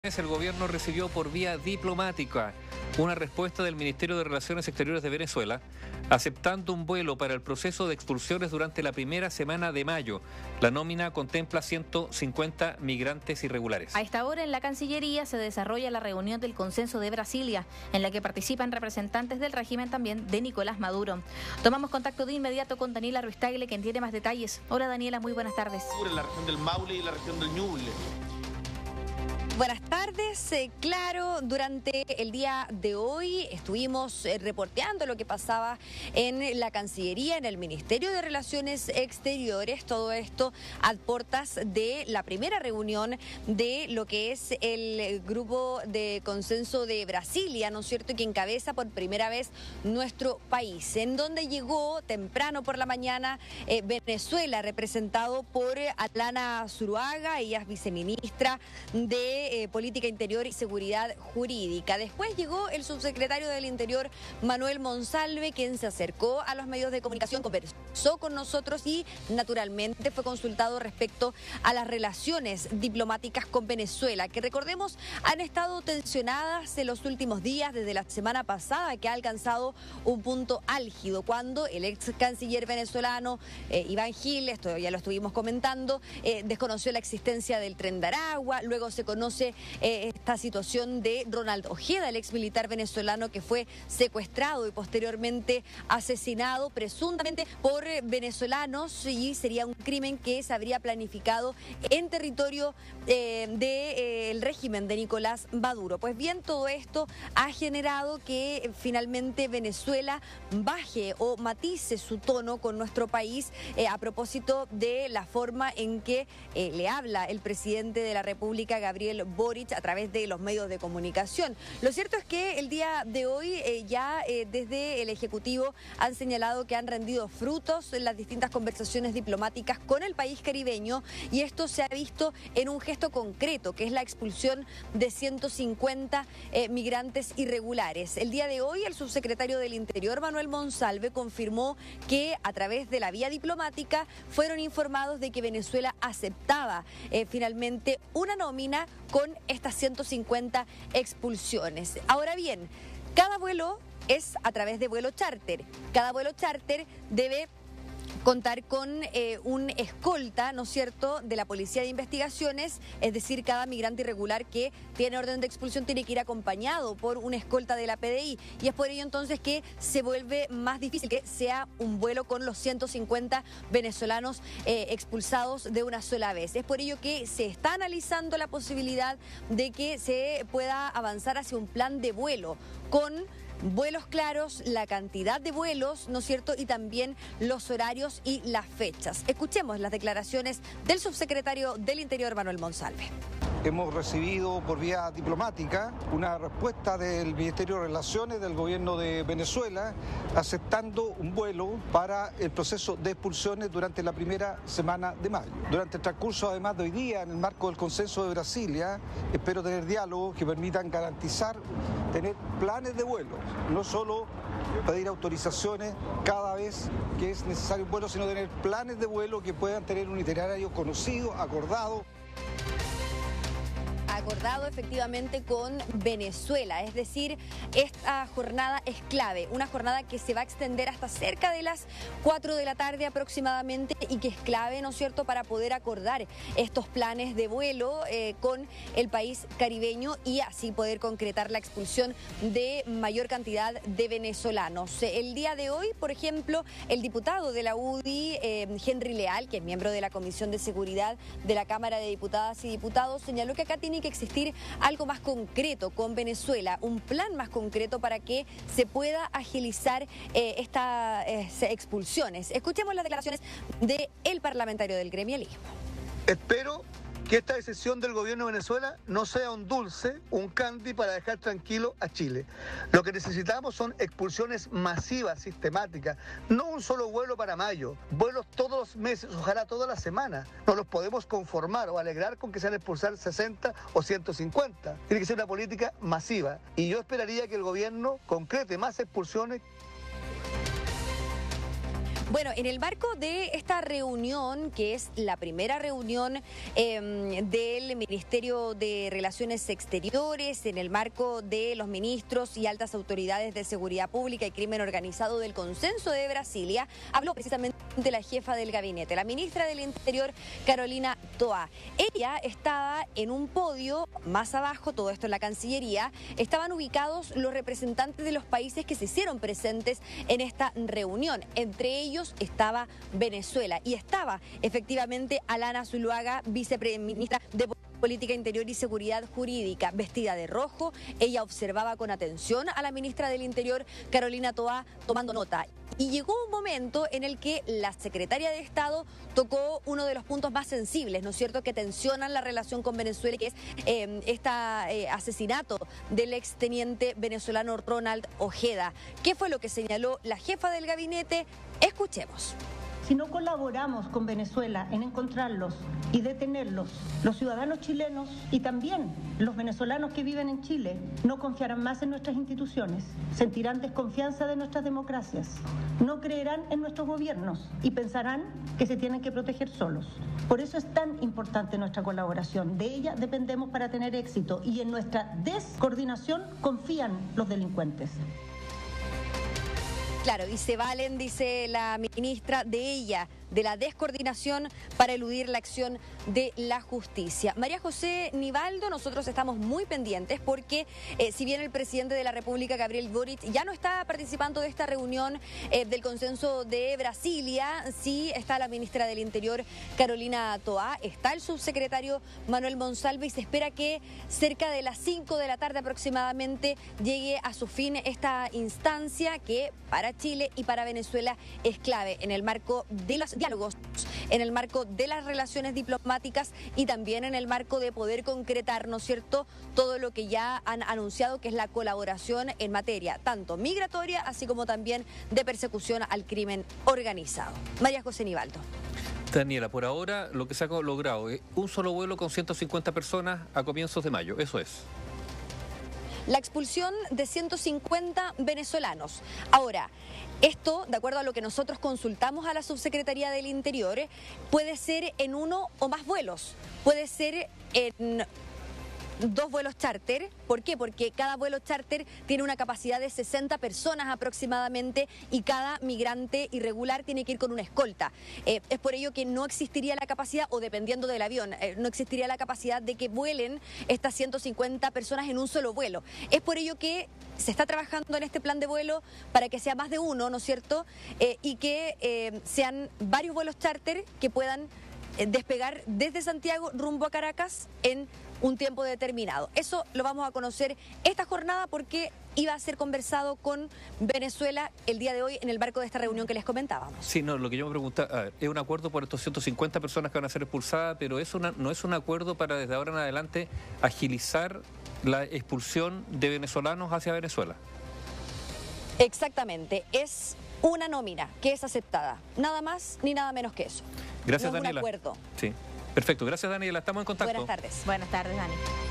El gobierno recibió por vía diplomática una respuesta del Ministerio de Relaciones Exteriores de Venezuela, aceptando un vuelo para el proceso de expulsiones durante la primera semana de mayo. La nómina contempla 150 migrantes irregulares. A esta hora en la Cancillería se desarrolla la reunión del Consenso de Brasilia, en la que participan representantes del régimen también de Nicolás Maduro. Tomamos contacto de inmediato con Daniela Ruiz Tagle, quien tiene más detalles. Hola Daniela, muy buenas tardes. En la región del Maule y la región del Ñuble. Buenas tardes, claro, durante el día de hoy estuvimos reporteando lo que pasaba en la Cancillería, en el Ministerio de Relaciones Exteriores, todo esto a puertas de la primera reunión de lo que es el Grupo de Consenso de Brasilia, ¿no es cierto?, que encabeza por primera vez nuestro país, en donde llegó temprano por la mañana Venezuela, representado por Atlana Zuluaga, ella es viceministra de Política Interior y Seguridad Jurídica. Después llegó el subsecretario del Interior, Manuel Monsalve, quien se acercó a los medios de comunicación, conversó con nosotros y naturalmente fue consultado respecto a las relaciones diplomáticas con Venezuela, que recordemos han estado tensionadas en los últimos días, desde la semana pasada, que ha alcanzado un punto álgido, cuando el ex canciller venezolano Iván Gil, esto ya lo estuvimos comentando, desconoció la existencia del Tren de Aragua, luego se conoce esta situación de Ronald Ojeda, el ex militar venezolano que fue secuestrado y posteriormente asesinado presuntamente por venezolanos, y sería un crimen que se habría planificado en territorio del régimen de Nicolás Maduro. Pues bien, todo esto ha generado que finalmente Venezuela baje o matice su tono con nuestro país a propósito de la forma en que le habla el presidente de la República, Gabriel Boric, a través de los medios de comunicación. Lo cierto es que el día de hoy desde el Ejecutivo han señalado que han rendido frutos en las distintas conversaciones diplomáticas con el país caribeño, y esto se ha visto en un gesto concreto, que es la expulsión de 150 migrantes irregulares. El día de hoy el subsecretario del Interior, Manuel Monsalve, confirmó que a través de la vía diplomática fueron informados de que Venezuela aceptaba finalmente una nómina con estas 150 expulsiones. Ahora bien, cada vuelo es a través de vuelo charter. Cada vuelo charter debe contar con un escolta, ¿no es cierto?, de la Policía de Investigaciones, es decir, cada migrante irregular que tiene orden de expulsión tiene que ir acompañado por una escolta de la PDI, y es por ello entonces que se vuelve más difícil que sea un vuelo con los 150 venezolanos expulsados de una sola vez. Es por ello que se está analizando la posibilidad de que se pueda avanzar hacia un plan de vuelo con vuelos claros, la cantidad de vuelos, ¿no es cierto?, y también los horarios y las fechas. Escuchemos las declaraciones del subsecretario del Interior, Manuel Monsalve. Hemos recibido por vía diplomática una respuesta del Ministerio de Relaciones del Gobierno de Venezuela aceptando un vuelo para el proceso de expulsiones durante la primera semana de mayo. Durante el transcurso, además de hoy día, en el marco del Consenso de Brasilia, espero tener diálogos que permitan garantizar tener planes de vuelo, no solo pedir autorizaciones cada vez que es necesario un vuelo, sino tener planes de vuelo que puedan tener un itinerario conocido, acordado efectivamente con Venezuela, es decir, esta jornada es clave, una jornada que se va a extender hasta cerca de las 4 de la tarde aproximadamente, y que es clave, ¿no es cierto?, para poder acordar estos planes de vuelo con el país caribeño y así poder concretar la expulsión de mayor cantidad de venezolanos. El día de hoy, por ejemplo, el diputado de la UDI, Henry Leal, que es miembro de la Comisión de Seguridad de la Cámara de Diputadas y Diputados, señaló que acá tiene que existir algo más concreto con Venezuela, un plan más concreto para que se pueda agilizar estas expulsiones. Escuchemos las declaraciones del parlamentario del gremialismo. Espero que esta decisión del gobierno de Venezuela no sea un dulce, un candy para dejar tranquilo a Chile. Lo que necesitamos son expulsiones masivas, sistemáticas, no un solo vuelo para mayo, vuelos todos los meses, ojalá toda la semana. No los podemos conformar o alegrar con que se van a expulsar 60 o 150. Tiene que ser una política masiva, y yo esperaría que el gobierno concrete más expulsiones. Bueno, en el marco de esta reunión, que es la primera reunión del Ministerio de Relaciones Exteriores, en el marco de los ministros y altas autoridades de seguridad pública y crimen organizado del Consenso de Brasilia, habló precisamente la jefa del gabinete, la ministra del Interior, Carolina Toá. Ella estaba en un podio más abajo, todo esto en la Cancillería, estaban ubicados los representantes de los países que se hicieron presentes en esta reunión. Entre ellos estaba Venezuela y estaba efectivamente Alana Zuluaga, viceministra de Política Interior y Seguridad Jurídica, vestida de rojo. Ella observaba con atención a la ministra del Interior, Carolina Toá, tomando nota. Y llegó un momento en el que la secretaria de Estado tocó uno de los puntos más sensibles, ¿no es cierto?, que tensionan la relación con Venezuela, que es este asesinato del exteniente venezolano Ronald Ojeda. ¿Qué fue lo que señaló la jefa del gabinete? Escuchemos. Si no colaboramos con Venezuela en encontrarlos y detenerlos, los ciudadanos chilenos y también los venezolanos que viven en Chile no confiarán más en nuestras instituciones, sentirán desconfianza de nuestras democracias, no creerán en nuestros gobiernos y pensarán que se tienen que proteger solos. Por eso es tan importante nuestra colaboración. De ella dependemos para tener éxito y en nuestra descoordinación confían los delincuentes. Claro, y se valen, dice la ministra, de ella, de la descoordinación para eludir la acción de la justicia. María José Nivaldo, nosotros estamos muy pendientes porque si bien el presidente de la República, Gabriel Boric, ya no está participando de esta reunión del Consenso de Brasilia, sí está la ministra del Interior, Carolina Toá, está el subsecretario Manuel Monsalve y se espera que cerca de las 5 de la tarde aproximadamente llegue a su fin esta instancia que para Chile y para Venezuela es clave en el marco de los diálogos, en el marco de las relaciones diplomáticas y también en el marco de poder concretar, ¿no es cierto?, todo lo que ya han anunciado, que es la colaboración en materia tanto migratoria así como también de persecución al crimen organizado. María José Nivaldo. Daniela, por ahora lo que se ha logrado es un solo vuelo con 150 personas a comienzos de mayo, eso es. La expulsión de 150 venezolanos. Ahora, esto, de acuerdo a lo que nosotros consultamos a la Subsecretaría del Interior, puede ser en uno o más vuelos. Puede ser en 2 vuelos charter. ¿Por qué? Porque cada vuelo charter tiene una capacidad de 60 personas aproximadamente y cada migrante irregular tiene que ir con una escolta. Es por ello que no existiría la capacidad, o dependiendo del avión, no existiría la capacidad de que vuelen estas 150 personas en un solo vuelo. Es por ello que se está trabajando en este plan de vuelo para que sea más de uno, ¿no es cierto? Y que sean varios vuelos charter que puedan despegar desde Santiago rumbo a Caracas en un tiempo determinado. Eso lo vamos a conocer esta jornada porque iba a ser conversado con Venezuela el día de hoy en el marco de esta reunión que les comentábamos. Sí, no, lo que yo me preguntaba, es un acuerdo por estos 150 personas que van a ser expulsadas, pero eso no es un acuerdo para desde ahora en adelante agilizar la expulsión de venezolanos hacia Venezuela. Exactamente, es una nómina que es aceptada, nada más ni nada menos que eso. Gracias, no es Daniela. un acuerdo. Sí, perfecto. Gracias, Daniela. Estamos en contacto. Buenas tardes. Buenas tardes, Dani.